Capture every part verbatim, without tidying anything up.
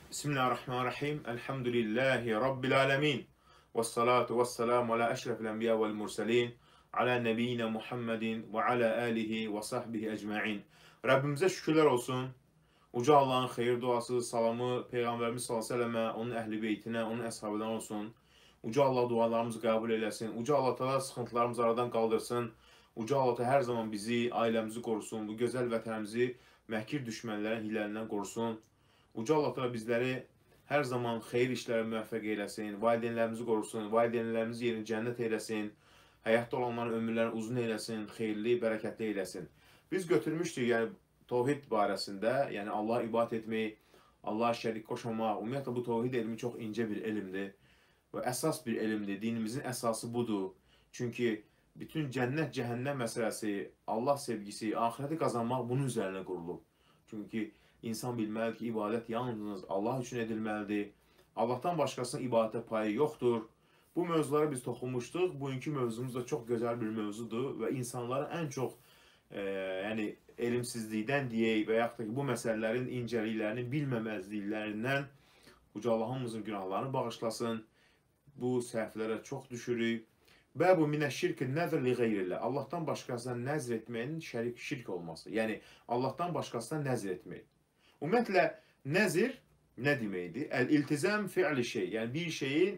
Bismillahirrahmanirrahim. Elhamdülillahi Rabbil alemin. Vessalatu vesselamu ala eşrefil enbiya vel murselin. Ala nebiyyina Muhammedin ve ala alihi ve sahbihi ecma'in. Rabbimize şükürler olsun. Uca Allah'ın xeyir duası, salamı Peygamberimiz sallallahu aleyhi ve selleme, onun ehli beytine, onun əshabından olsun. Uca Allah dualarımızı kabul eylesin. Uca Allah Teala sıkıntılarımızı aradan kaldırsın. Uca Allah her zaman bizi, ailemizi korusun. Bu güzel vətənimizi məhkir düşmənlərin hiləlindən korusun. Uca Allah Teala bizləri hər zaman xeyir işlərə müvəffəq eyləsin. Valideynlərimizi qorusun. Valideynlərimizi yerini cənnət eyləsin. Həyatda olanların ömürlərini uzun eyləsin. Xeyirli, bərəkətli eyləsin. Biz götürmüşdük, yəni Tövhid barəsində, yəni Allah'a ibadət etmək, Allah'a şərik qoşmamaq. Ümumiyyətlə bu Tövhid elmi çox incə bir elmdir və əsas bir elmdir. Dinimizin əsası budur. Çünki bütün cənnət, cəhənnəm məsələsi, Allah sevgisi, ahirəti qazanmaq bunun üzərinə qurulub. Çünki İnsan bilməlidir ki, ibadət yalnız Allah üçün edilməlidir. Allahdan başqasının ibadətə payı yoxdur. Bu mövzulara biz toxunmuşduq. Bugünkü mövzumuz da çox gözəl bir mövzudur və insanların ən çox e, yəni elmsizlikdən deyək və yaxud da ki, bu məsələlərin incəliklərinin bilməməzliklərindən Uca Allah hamımızın günahlarını bağışlasın. Bu səhvlərə çox düşürük. Və bu minə şirk nəzr li qeyrillah. Allahdan başqasına nəzr etməyin şərik şirk olması. Yəni Allahdan başqasına nəzr etmək. Ümumiyyətlə, nəzir nə deməkdir? Əl-iltizam fi'li şey. Yəni, bir şeyi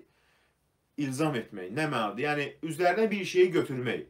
ilzam etmək. Nə mənadır? Yəni, üzərinə bir şeyi götürmək.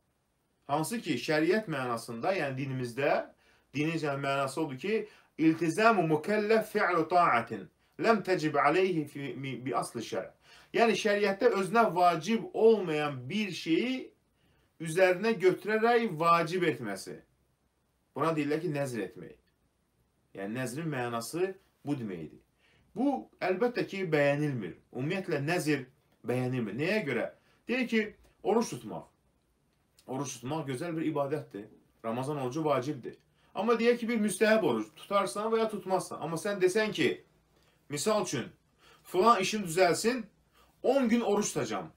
Hansı ki, şəriət mənasında, yəni dinimizdə, dinin mənası odur ki, iltizamu mükəlləf fi'lu ta'atin. Ləm təcib aleyhi bi aslı şər. Yəni, şəriətdə özünə vacib olmayan bir şeyi üzərinə götürərək vacib etməsi. Buna deyirlər ki, nəzr etmək. Yəni, nəzrin mənası bu deməkdir. Bu, əlbəttə ki, bəyənilmir. Ümumiyyətlə, nəzir bəyənilmir. Nəyə görə? Deyək ki, oruç tutmaq. Oruç tutmaq gözəl bir ibadətdir. Ramazan orucu vacibdir. Amma deyək ki, bir müstəhəb oruç tutarsan və ya tutmazsan. Amma sən desən ki, misal üçün, filan işin düzəlsin, on gün oruç tutacam.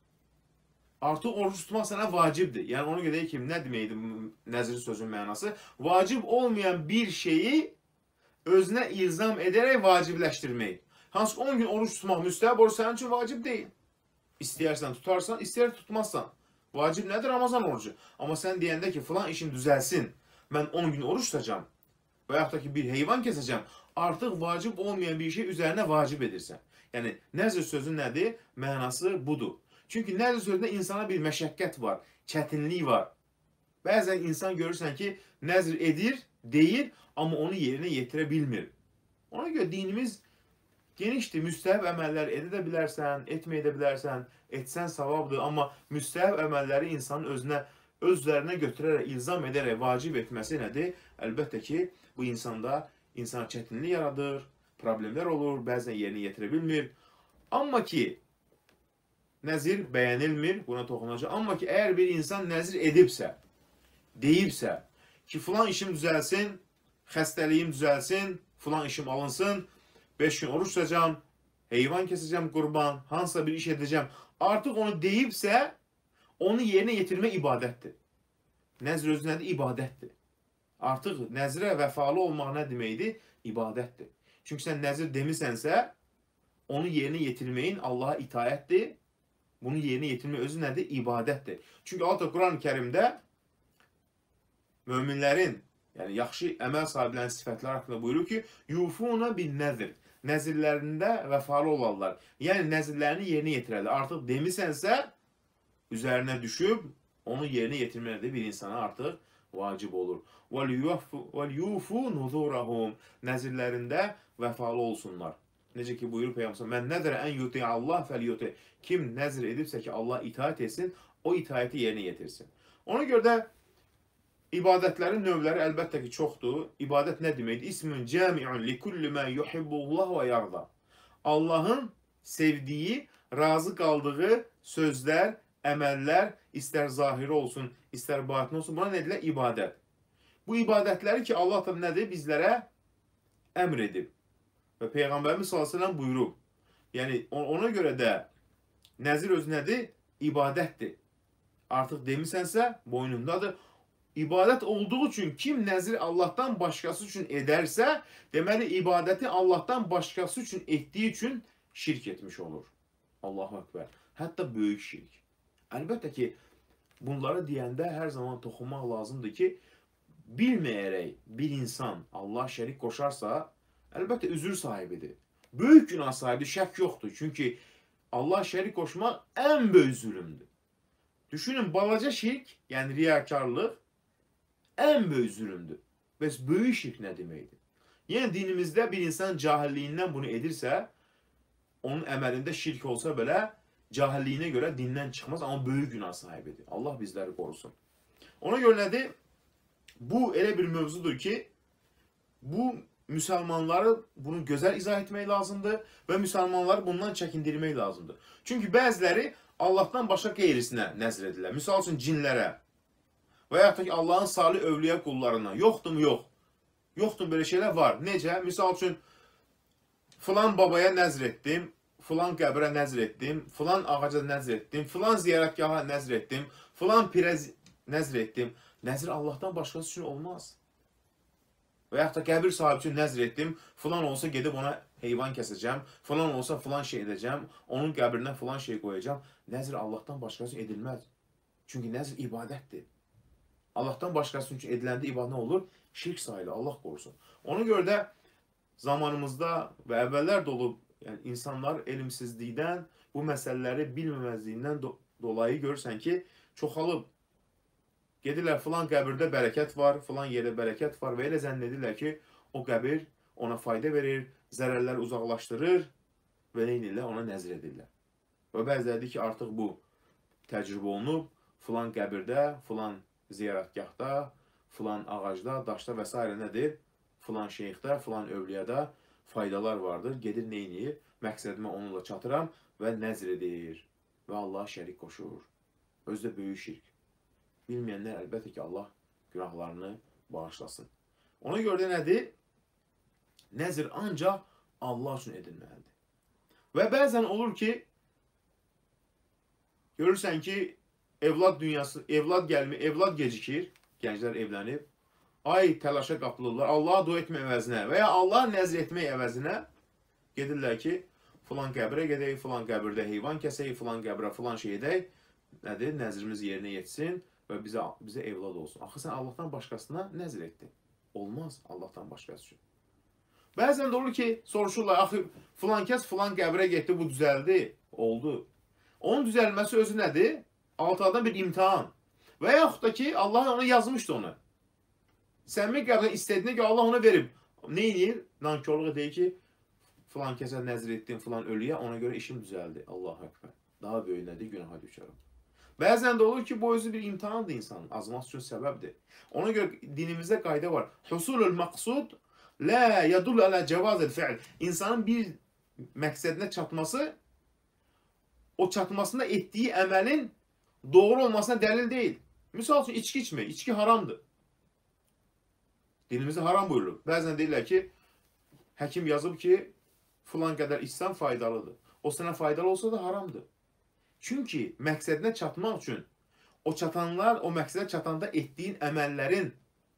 Artıq oruç tutmaq sənə vacibdir. Yəni, onu gedək ki, nə deməkdir nəzir sözün mənası? Vacib olmayan bir şeyi özünə ilzam edərək vacibləşdirmək. Hansı ki, on gün oruç tutmaq müstəhəb oruç sənin üçün vacib deyil. İstəyərsən tutarsan, istəyər tutmazsan. Vacib nədir? Ramazan orucu. Amma sən deyəndə ki, filan işin düzəlsin, mən on gün oruç tutacam və yaxud da ki, bir heyvan kesəcəm, artıq vacib olmayan bir şey üzərinə vacib edirsən. Yəni, nəzr sözü nədir? Mənası budur. Çünki nəzr sözündə insana bir məşəqqət var, çətinlik var. Bəzən insan görürsən ki, nəzr edir, deyir, amma onu yerinə yetirə bilmir. Ona görə dinimiz genişdir. Müstəhəb əməllər edə də bilərsən, etməyə də bilərsən, etsən savabdır. Amma müstəhəb əməlləri insanın özünə, özlərinə götürərək, ilzam edərək vacib etməsi nədir? Əlbəttə ki, bu insanda insana çətinlik yaradır, problemlər olur, bəzən yerinə yetirə bilmir. Amma ki, nəzir bəyənilmir, buna toxunacaq. Amma ki, əgər bir insan nəzir edibsə, deyibsə ki, filan işim düzəlsin, xəstəliyim düzəlsin, filan işim alınsın, beş gün oruç tutacam, heyvan kesəcəm qurban, hansısa bir iş edəcəm. Artıq onu deyibsə, onu yerinə yetirmək ibadətdir. Nəzr özü nədir? İbadətdir. Artıq nəzrə vəfalı olmaq nə deməkdir? İbadətdir. Çünki sən nəzr demisənsə, onu yerinə yetirməyin Allaha itayətdir. Bunu yerinə yetirmək özü nədir? İbadətdir. Çünki Allah Quran-ı Kərimdə möminlərin, yəni yaxşı əməl sahiblərinin sifətləri haqqında buyurur ki, yufuna bin nəzr. Nəzirlərində vəfalı olarlar. Yəni, nəzirlərini yerinə yetirərlər. Artıq demisənsə, üzərinə düşüb, onu yerinə yetirməlidir bir insana artıq vacib olur. وَلْيُوفُوا نُذُورَهُمْ Nəzirlərində vəfalı olsunlar. Necə ki, buyurur Peyğəmbər, mən nəzərə ən yuti Allah fəl-yuti. Kim nəzr edibsə ki, Allah itaət etsin, o itaəti yerinə yetirsin. Ona görə də İbadətlərin növləri əlbəttə ki, çoxdur. İbadət nə deməkdir? İsmun cəmi'un li kulli mə yuhibbullah və yarda. Allahın sevdiyi, razı qaldığı sözlər, əməllər, istər zahiri olsun, istər batini olsun, buna nə edilir? İbadət. Bu ibadətləri ki, Allah da nədir? Bizlərə əmr edib. Və Peyğəmbərimiz sallallahu əleyhi və səlləm buyurub. Yəni, ona görə də nəzir özü nədir? İbadətdir. Artıq demisənsə, boynundadır. ibadət olduğu üçün kim nəzri Allahdan başqası üçün edərsə, deməli, ibadəti Allahdan başqası üçün etdiyi üçün şirk etmiş olur. Allahu Ekber. Hətta böyük şirk. Əlbəttə ki, bunları deyəndə hər zaman toxunmaq lazımdır ki, bilməyərək bir insan Allah şərik qoşarsa, əlbəttə üzür sahibidir. Böyük günah sahibidir, şək yoxdur. Çünki Allah şərik qoşmaq ən böyük zülümdür. Düşünün, balaca şirk, yəni riyakarlıq, ən böyük zülümdür. Bəs böyük şirk nə deməkdir? Yəni dinimizdə bir insan cahilliyindən bunu edirsə, onun əməlində şirk olsa belə, cahilliyinə görə dindən çıxmaz, amma böyük günah sahibidir. Allah bizləri qorusun. Ona görə nədir? Bu elə bir mövzudur ki, bu müsəlmanları bunu gözəl izah etmək lazımdır və müsəlmanları bundan çəkindirmək lazımdır. Çünki bəziləri Allahdan başqa qeyrisinə nəzr edirlər. Misal üçün cinlərə və yaxud da ki, Allahın salih övliya qullarına. Yoxdur mu? Yox. Yoxdur, belə şeylər var. Necə? Misal üçün, filan babaya nəzr etdim, filan qəbrə nəzr etdim, filan ağaca nəzr etdim, filan ziyarətgaha nəzr etdim, filan pirə nəzr etdim. Nəzr Allahdan başqası üçün olmaz. Və yaxud da qəbir sahibi üçün nəzr etdim, filan olsa gedib ona heyvan kəsəcəm, filan olsa filan şey edəcəm, onun qəbrinə filan şey qoyacam. Nəzr Allahdan başqası üçün edilməz. Çünki nəzr ibadətdir. Allahdan başqası üçün ediləndə ibadət nə olur? Şirk sayılır, Allah qorusun. Ona görə də zamanımızda və əvvəllər də olub, yəni insanlar elmsizlikdən, bu məsələləri bilməməzliyindən do dolayı görürsən ki, çoxalıb. Gedirlər, filan qəbirdə bərəkət var, filan yerdə bərəkət var və elə zənn edirlər ki, o qəbir ona fayda verir, zərərləri uzaqlaşdırır və neynirlər? Ona nəzr edirlər. Və bəziləridir ki, artıq bu təcrübə olunub, filan qəbirdə, filan ziyarətgahda, filan ağacda, daşda və s. nədir? Filan şeyxdə, filan övliyada faydalar vardır. Gedir, neynir? Məqsədimə onunla çatıram və nəzr edir. Və Allah şərik qoşur. Özdə böyük şirk. Bilməyənlər əlbəttə ki, Allah günahlarını bağışlasın. Ona görə də nədir? Nəzr ancaq Allah üçün edilməlidir. Və bəzən olur ki, görürsən ki, evlad dünyası, evlad gəlmir, evlad gecikir, gənclər evlənib, ay təlaşa qapılırlar, Allaha dua etmək əvəzinə və ya Allah nəzr etmək əvəzinə gedirlər ki, filan qəbrə gedək, filan qəbirdə heyvan kəsək, filan qəbrə filan şey edək, nədir? Nəzrimiz yerinə yetsin və bizə, bizə evlad olsun. Axı sən Allahdan başqasına nəzr etdin. Olmaz Allahdan başqası üçün. Bəzən də olur ki, soruşurlar, axı filan kəs filan qəbrə getdi, bu düzəldi, oldu. Onun düzəlməsi özü nədir? Altıdan bir imtihan. Və yaxud da ki, Allah ona yazmışdı onu. Səmimi qəbrə istədiyinə ki, Allah ona verib. Ne edir? Nankörlük deyir ki, filan kəsə nəzr etdin, filan ölüyə, ona görə işim düzəldi. Allahu Ekber. Daha böyük nədir? Günaha düşərəm. Bəzən də olur ki, bu özü bir imtihandır insanın, azması üçün səbəbdir. Ona görə dinimizdə qayda var. Husulul maqsud la yadullu ala cevazil fi'l. İnsanın bir məqsədinə çatması, o çatmasında etdiyi əməlin doğru olmasına dəlil deyil. Misal üçün, içki içmək. İçki haramdır. Dinimizdə haram buyurulur. Bəzən deyirlər ki, həkim yazıb ki, filan qədər içsən faydalıdır. O sənə faydalı olsa da haramdır. Çünki məqsədinə çatmaq üçün o çatanlar, o məqsədə çatanda etdiyin əməllərin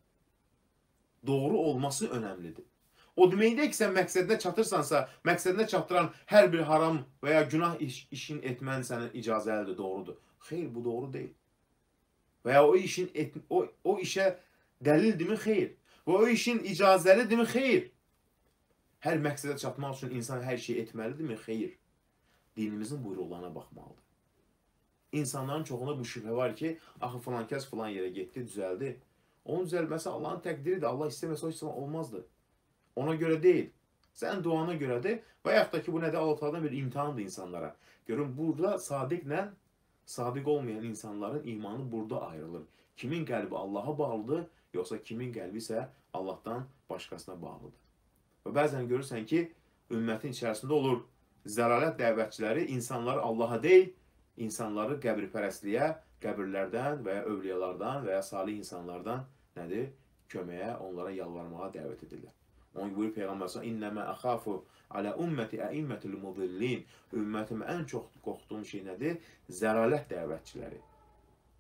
doğru olması önəmlidir. O deməkdir ki, sən məqsədinə çatırsansa, məqsədinə çatdıran hər bir haram və ya günah iş, işin etmən sənin icazəlidir, doğrudur. Xeyr, bu doğru deyil. Və ya o işin et, o, o işə dəlildirmi? Xeyr. Və o işin icazəlidirmi? Xeyr. Hər məqsədə çatmaq üçün insan hər şeyi etməlidirmi? Xeyr. Dinimizin buyruqlarına baxmalıdır. İnsanların çoxunda bu şübhə var ki, axı filan kəs filan yerə getdi, düzəldi. Onun düzəlməsi Allahın təqdiridir. Allah istəməsə o istəmə olmazdı. Ona görə deyil. Sən duana görədir və yaxud da ki, bu nədir? Allah-Teala'dan bir imtihandır insanlara. Görün, burada sadiqlə sadiq olmayan insanların imanı burada ayrılır. Kimin qəlbi Allaha bağlıdır, yoxsa kimin qəlbi isə Allahdan başqasına bağlıdır. Və bəzən görürsən ki, ümmətin içərisində olur zəlalət dəvətçiləri insanları Allaha deyil, insanları qəbripərəstliyə, qəbirlərdən və ya övliyalardan və ya salih insanlardan nədir? Köməyə, onlara yalvarmağa dəvət edirlər. Onun buyur Peyğəmbər sallallahu əleyhi və səlləm: "İnnəmə əxafu alə ümmeti əimmətul mudillin." Ümmətimə ən çox qorxduğum şey nədir? Zəlalət dəvətçiləri.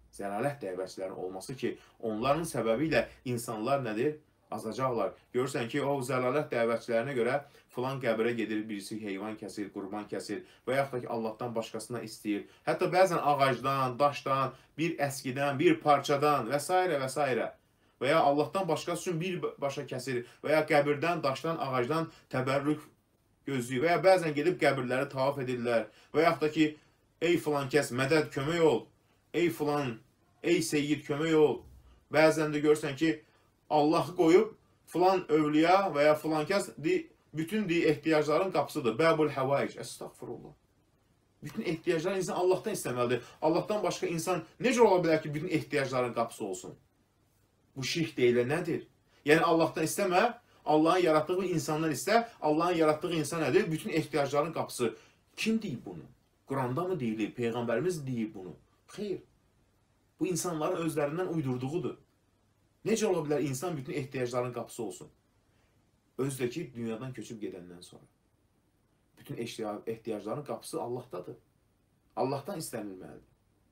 Zəlalət dəvətçilərinin olması ki, onların səbəbi ilə insanlar nədir? Azacaqlar. Görürsən ki, o zəlalət dəvətçilərinə görə filan qəbrə gedir, birisi heyvan kəsir, qurban kəsir və yaxud da ki, Allahdan başqasına istəyir. Hətta bəzən ağacdan, daşdan, bir əskidən, bir parçadan və s. və s. və ya Allahdan başqası üçün bir başa kəsir və ya qəbirdən, daşdan, ağacdan təbərrük gözləyir və ya bəzən gedib qəbirləri tavaf edirlər və yaxud da ki, ey filan kəs, mədəd, kömək ol, ey filan, ey seyyid, kömək ol. Bəzən də görürsən ki, Allahı qoyub filan övliya və ya filan kəs bütün ehtiyacların qapısıdır. Bəbul həvaic. Estağfurullah. Bütün ehtiyaclar insan Allahdan istəməlidir. Allahdan başqa insan necə ola bilər ki, bütün ehtiyacların qapısı olsun? Bu şirk deyilə nədir? Yəni Allahdan istəmə, Allahın yaratdığı insandan istə, Allahın yaratdığı insan nədir? Bütün ehtiyacların qapısı. Kim deyib bunu? Quranda mı deyilir? Peyğəmbərimiz deyib bunu? Xeyr. Bu insanların özlərindən uydurduğudur. Necə ola bilər insan bütün ehtiyacların qapısı olsun? Özdəki dünyadan köçüb gedəndən sonra. Bütün ehtiyacların qapısı Allahdadır. Allahdan istənilməlidir.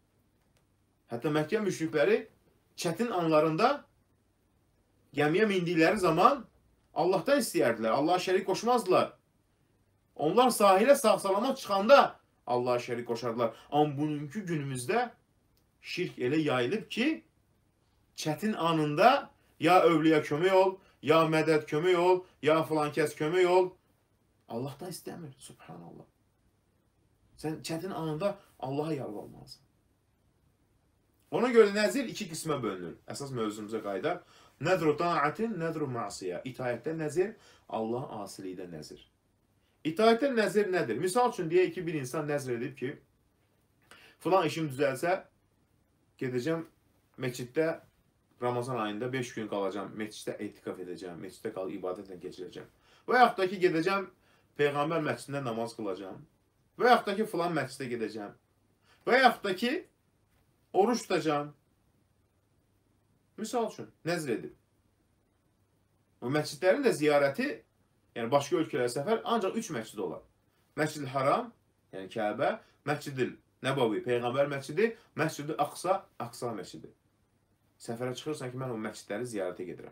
Hətta Məkkə müşrikləri çətin anlarında gəmiyə mindikləri zaman Allahdan istəyərdilər. Allah'a şərik qoşmazdılar. Onlar sahilə sağ-salamat çıxanda Allah'a şərik qoşardılar. Amma bugünkü günümüzdə şirk elə yayılıb ki, çətin anında ya övliya kömək ol, ya mədəd kömək ol, ya filan kəs kömək ol. Allahdan istəmir. Subhanallah. Sən çətin anında Allah'a yalvarmalısın. Ona görə nəzir iki qismə bölünür. Əsas mövzumuza qayıdaq. Nəzru ta'atin, nəzru ma'siyə. İtaətdə nəzir, Allah asilikdə nəzir. İtaətdə nəzir nədir? Misal üçün deyək ki, bir insan nəzr edib ki, filan işim düzəlsə, gedəcəm məsciddə Ramazan ayında beş gün qalacam, məsciddə etikaf edəcəm, məsciddə qalıb ibadətlə keçirəcəm. Və yaxud da ki, gedəcəm Peyğəmbər məscidində namaz qılacam. Və yaxud da ki, filan məscidə gedəcəm. Və yaxud da ki, oruç tutacam. Misal üçün, nəzr edib. Bu məscidlərin də ziyarəti, yəni başqa ölkələrə səfər ancaq üç məscid olar. Məscid-i Haram, yəni Kəbə, Məscid-i Nəbavi, Peyğəmbər məscidi, Məscid-i Aqsa, Aqsa məscidi. Səfərə çıxırsan ki, mən o məscidləri ziyarətə gedirəm.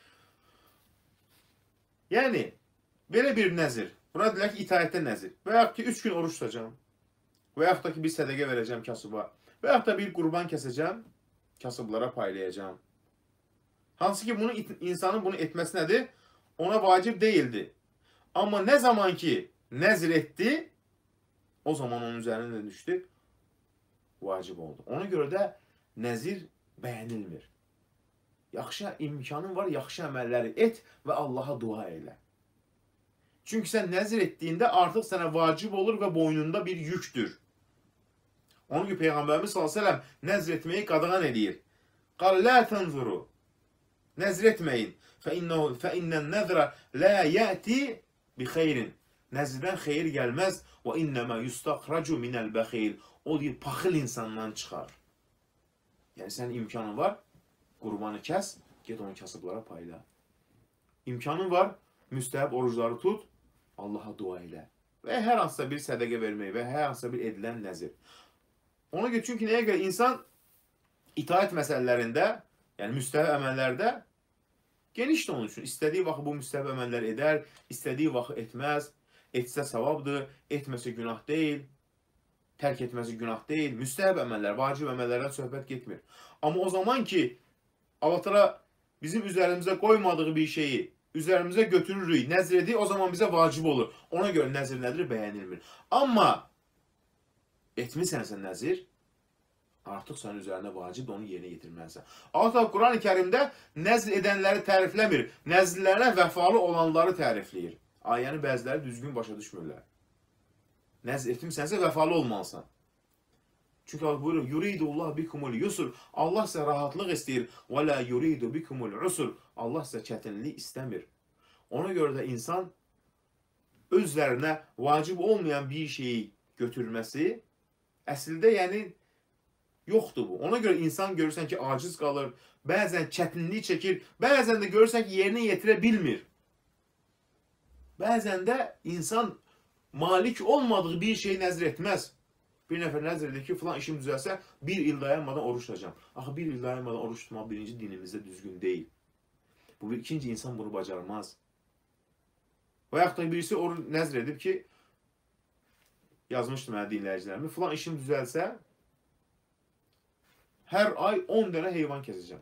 Yəni, belə bir nəzir. Buna deyilər ki, itaətdə nəzir. Və yaxud ki, üç gün oruç tutacam. Və yaxud da ki, bir sədəqə verəcəm kasıba. Və yaxud da bir qurban kəsəcəm, kasıblara paylayacam. Hansı ki, bunu, insanın bunu etməsi nədir? Ona vacib deyildi. Amma nə zaman ki, nəzir etdi, o zaman onun üzərində düşdü, vacib oldu. Ona görə də nəzir bəyənilmir. Yaxşı imkanın var, yaxşı əməlləri et və Allaha dua elə. Çünki sən nəzir etdiyində artıq sənə vacib olur və boynunda bir yükdür. Onun ki, Peyğəmbərimiz sallallahu əleyhi və səlləm nəzr etməyi qadağan edir. Qal la tənzuru. Nəzr etməyin. Fə innən nəzrə la yəti bi xeyrin. Nəzrdən xeyir gəlməz. Və innəmə yustaqracu minəl bəxil. O deyir, paxıl insandan çıxar. Yəni, sənin imkanın var, qurbanı kəs, get onu kasıblara payla. İmkanın var, müstəhəb orucları tut, Allaha dua elə. Və hər hansısa bir sədəqə vermək və hər hansısa bir edilən nəzir. Ona görə, çünki nəyə görə insan itaət məsələlərində, yəni müstəhəb əməllərdə genişdir onun üçün. İstədiyi vaxt bu müstəhəb əməllər edər, istədiyi vaxt etməz, etsə savabdır, etməsə günah deyil, tərk etməsi günah deyil, müstəhəb əməllər, vacib əməllərdən söhbət getmir. Amma o zaman ki, Allah Teala bizim üzərimizə qoymadığı bir şeyi üzərimizə götürürük, nəzr edir, o zaman bizə vacib olur. Ona görə nəzr nədir, bəyənilmir. Amma etmisənsə nəzir, artıq sənin üzərində vacib, onu yerinə yetirməlisən. Allah Teala Quran-ı Kərimdə nəzr edənləri tərifləmir, nəzrlərə vəfalı olanları tərifləyir. Ayəni bəziləri düzgün başa düşmürlər. Nəzr etmisənsə vəfalı olmalısan. Çünki Allah buyurur, yuridullah bikumul yusur. Allah sizə rahatlıq istəyir. Və la yuridu bikumul usur. Allah sizə çətinlik istəmir. Ona görə də insan özlərinə vacib olmayan bir şeyi götürməsi əslində yəni yoxdur bu. Ona görə insan görürsən ki, aciz qalır, bəzən çətinlik çəkir, bəzən də görürsən ki, yerinə yetirə bilmir. Bəzən də insan malik olmadığı bir şeyi nəzr etməz. Bir nəfər nəzr edir ki, filan işim düzəlsə, bir il dayanmadan oruç tutacağım. Axı bir il dayanmadan oruç tutmaq birinci dinimizdə düzgün deyil. Bu bir ikinci insan bunu bacarmaz. Və yaxud da birisi oruç nəzr edib ki, yazmışdım mənə dinləyicilərimi, filan işim düzəlsə, hər ay on dənə heyvan kəsəcəm.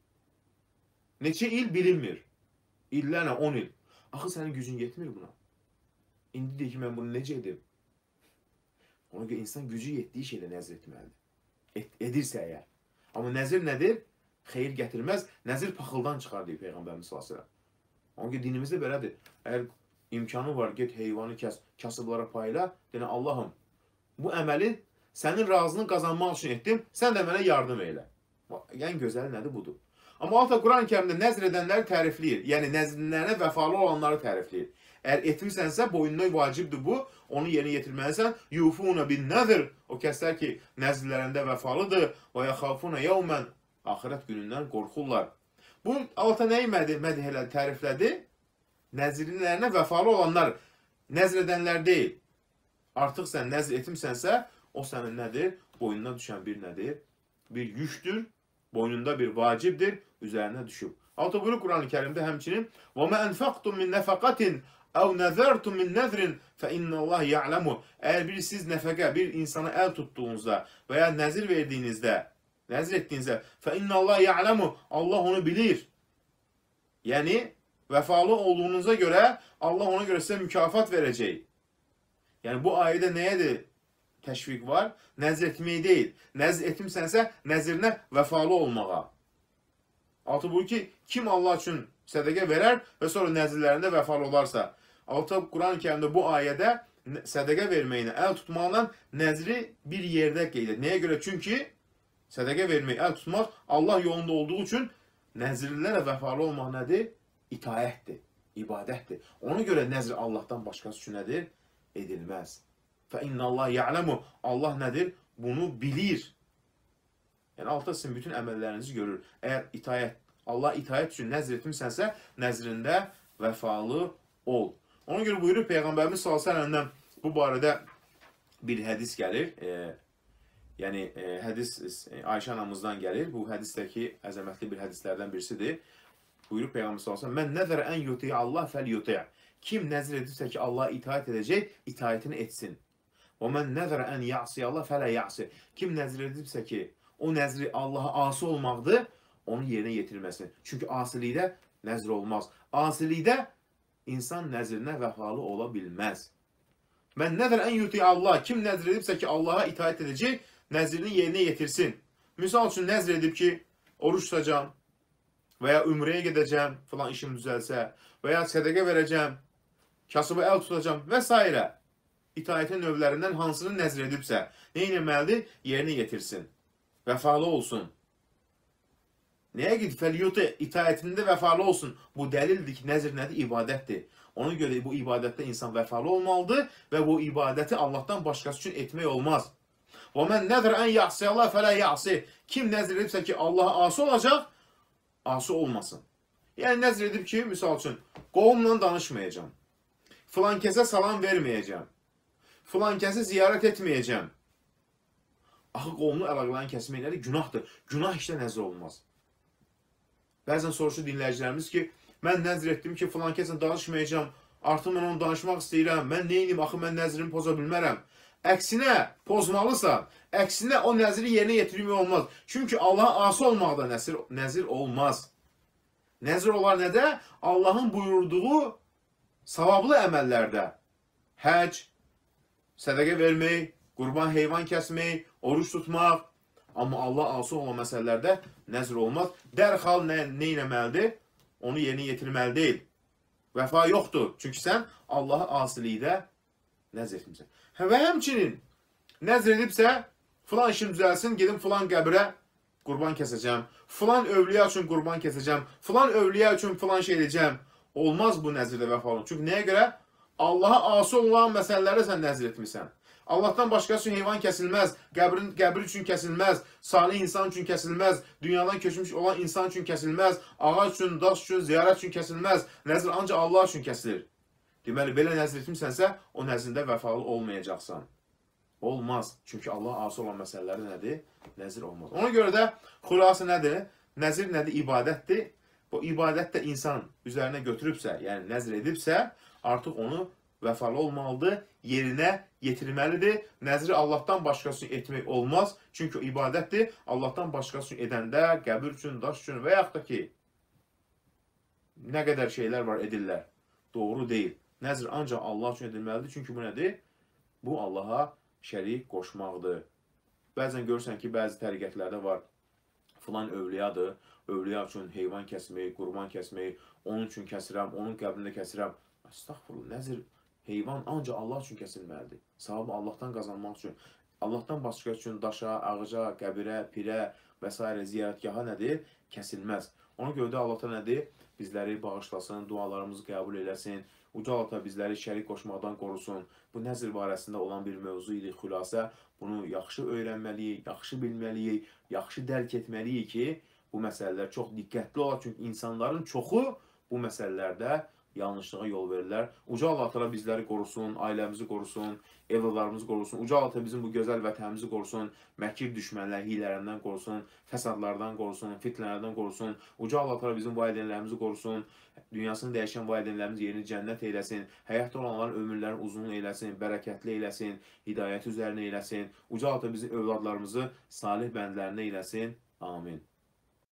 Neçə il bilinmir. İllərlə on il. Axı sənin gücün yetmir buna. İndi deyir ki, mən bunu necə edim? Ona görə insan gücü yetdiyi şeylə nəzr etməlidir. Et, edirsə əgər. Amma nəzir nədir? Xeyir gətirməz. Nəzir paxıldan çıxar deyir Peyğəmbərimiz sallallahu əleyhi və səlləm. Ona görə dinimizdə belədir. Əgər imkanı var, get heyvanı kəs, kasıblara payla. Deyən Allahım, bu əməli sənin razını qazanmaq üçün etdim, sən də mənə yardım elə. Yəni gözəli nədir? Budur. Amma Allah Quran-ı Kərimdə nəzr edənləri tərifləyir. Yəni nəzrlərinə vəfalı olanları tərifləyir. Əgər etmisənsə, boynuna vacibdir bu, onu yerinə yetirməlisən. Yufuna bin nəzr, o kəslər ki, nəzrlərində vəfalıdır. Və yaxafuna yevmən, axirət günündən qorxurlar. Bu, Allah nəyi mədih elədi, təriflədi? Nəzrlərinə vəfalı olanlar, nəzr edənlər deyil. Artıq sən nəzr etmisənsə, o sənin nədir? Boynuna düşən bir nədir? Bir yükdür, boynunda bir vacibdir, üzərinə düşüb. Allah buyurur Quran-ı Kərimdə həmçinin وَمَا أَنْفَقْتُمْ مِنْ نَفَقَةٍ Əv nəzərtum min nəzrin fə innəllah ya'ləmu. Əgər bir siz nəfəqə, bir insana əl tutduğunuzda və ya nəzir verdiyinizdə, nəzir etdiyinizdə fə innəllah ya'ləmu, Allah onu bilir. Yəni, vəfalı olduğunuza görə Allah ona görə sizə mükafat verəcək. Yəni, bu ayədə nəyədir təşviq var? Nəzir etmək deyil. Nəzir etmisənsə, nəzirinə vəfalı olmağa. Altı buyur ki, kim Allah üçün sədəqə verər və sonra nəzirlərində vəfalı olarsa, Allah Quran-ı Kərimdə bu ayədə sədəqə verməyinə, əl tutmaqla nəzri bir yerdə qeyd edir. Nəyə görə? Çünki sədəqə vermək, əl tutmaq Allah yolunda olduğu üçün nəzirlərə vəfalı olmaq nədir? İtaətdir, ibadətdir. Ona görə nəzr Allahdan başqası üçün nədir? Edilməz. Fə innəllah ya'ləmu. Allah nədir? Bunu bilir. Yəni Allah sizin bütün əməllərinizi görür. Əgər itaət, Allah itaət üçün nəzr etmisənsə, nəzrində vəfalı ol. Ona görə buyurur Peyğəmbərimiz sallallahu əleyhi və səlləmdən bu barədə bir hədis gəlir. E, yəni e, hədis e, Ayşə anamızdan gəlir. Bu hədisdəki əzəmətli bir hədislərdən birisidir. Buyurur Peyğəmbər sallallahu əleyhi və səlləm: "Mən nəzərə ən yuti Allah fəlyuti." Kim nəzr edirsə ki, Allah'a itaat edəcək, itaətini etsin. "Və mən nəzərə ən ya'si Allah fələ ya'si." Kim nəzr edirsə ki, o nəzri Allah'a asi olmaqdır, onu yerinə yetirməsin. Çünki asilikdə nəzr olmaz. Asilikdə insan nəzrinə vəfalı ola bilməz. Mən nəzər ən yuti Allah. Kim nəzr edibsə ki, Allah'a itaat edəcək, nəzrini yerinə yetirsin. Misal üçün nəzr edib ki, oruç tutacağım və ya ümrəyə gedəcəm, filan işim düzəlsə və ya sədəqə verəcəm, kasıbı əl tutacağım və s. İtaətin növlərindən hansını nəzr edibsə, nə etməlidir? Yerinə yetirsin. Vəfalı olsun. Nəyə gidib? Fəlyuti, itaətində vəfalı olsun. Bu dəlildir ki, nəzr nədir? İbadətdir. Ona görə bu ibadətdə insan vəfalı olmalıdır və bu ibadəti Allahdan başqası üçün etmək olmaz. Və mən nəzr ən ya'si Allah fələ ya'si. Kim nəzr edibsə ki, Allah'a asi olacaq, asi olmasın. Yəni nəzr edib ki, misal üçün, qovumla danışmayacağım. Filan kəsə salam verməyəcəm. Filan kəsə ziyarət etməyəcəm. Axı qovumlu əlaqələrini kəsmək nədir? Günahdır. Günah işlə nəzr olmaz. Bəzən soruşur dinləyicilərimiz ki, mən nəzr etdim ki, filan kəslə danışmayacağım, artıq mən onu danışmaq istəyirəm, mən neyim, axı mən nəzrimi poza bilmərəm. Əksinə, pozmalısan, əksinə o nəzri yerinə yetirmək olmaz. Çünki Allah'a asi olmaqda nəzir, nəzir olmaz. Nəzir olar nədə? Allahın buyurduğu savablı əməllərdə. Həc, sədəqə vermək, qurban heyvan kəsmək, oruç tutmaq. Amma Allah asi olan məsələlərdə nəzr olmaz. Dərhal nə, nə etməlidir? Onu yerinə yetirməli deyil. Vəfa yoxdur. Çünki sən Allah'a asilikdə nəzr etmirsən. Və həmçinin nəzr edibsə, filan işim düzəlsin, gedim filan qəbrə qurban kəsəcəm. Filan övliya üçün qurban kəsəcəm. Filan övliya üçün filan şey edəcəm. Olmaz bu nəzrdə vəfa olun. Çünki nəyə görə? Allah'a asi olan məsələlərdə sən nəzr etmirsən. Allahdan başqası üçün heyvan kəsilməz, qəbrin, qəbir üçün kəsilməz, salih insan üçün kəsilməz, dünyadan köçmüş olan insan üçün kəsilməz, ağac üçün, daş üçün, ziyarət üçün kəsilməz, nəzr ancaq Allah üçün kəsilir. Deməli, belə nəzr etmisənsə, o nəzrində vəfalı olmayacaqsan. Olmaz. Çünki Allah asi olan məsələləri nədir? Nəzir olmaz. Ona görə də xülasə nədir? Nəzir nədir? İbadətdir. Bu ibadət də insan üzərinə götürübsə, yəni nəzr edibsə, artıq onu vəfalı olmalıdır, yerinə yetirməlidir. Nəzri Allahdan başqası üçün etmək olmaz. Çünki o ibadətdir. Allahdan başqası üçün edəndə qəbir üçün, daş üçün və yaxud da ki, nə qədər şeylər var edirlər. Doğru deyil. Nəzr ancaq Allah üçün edilməlidir. Çünki bu nədir? Bu Allaha şərik qoşmaqdır. Bəzən görürsən ki, bəzi təriqətlərdə var, filan övliyadır, övliya üçün heyvan kəsmək, qurban kəsmək, onun üçün kəsirəm, onun qəbrində kəsirəm. Estağfurullah, nəzir, heyvan ancaq Allah üçün kəsilməlidir. Savabı Allahdan qazanmaq üçün. Allahdan başqa üçün daşa, ağaca, qəbirə, pirə və s. ziyarətgaha nədir? Kəsilməz. Ona görə də Allah nədir? Bizləri bağışlasın, dualarımızı qəbul eləsin. Uca Allah bizləri şərik qoşmaqdan qorusun. Bu nəzr barəsində olan bir mövzu idi, xülasə. Bunu yaxşı öyrənməliyik, yaxşı bilməliyik, yaxşı dərk etməliyik ki, bu məsələlər çox diqqətli olaq. Çünki insanların çoxu bu məsələlərdə yanlışlığa yol verirlər. Uca Allah bizləri qorusun, ailəmizi qorusun, evladlarımızı qorusun. Uca Allah bizim bu gözəl vətənimizi qorusun, məkir düşmənlər hilərindən qorusun, fəsadlardan qorusun, fitnələrdən qorusun. Uca Allah bizim valideynlərimizi qorusun, dünyasını dəyişən valideynlərimiz yerini cənnət eyləsin, həyatda olanların ömürlərini uzun eyləsin, bərəkətli eyləsin, hidayət üzərinə eyləsin. Uca Allah bizim övladlarımızı salih bəndlərinə eyləsin. Amin.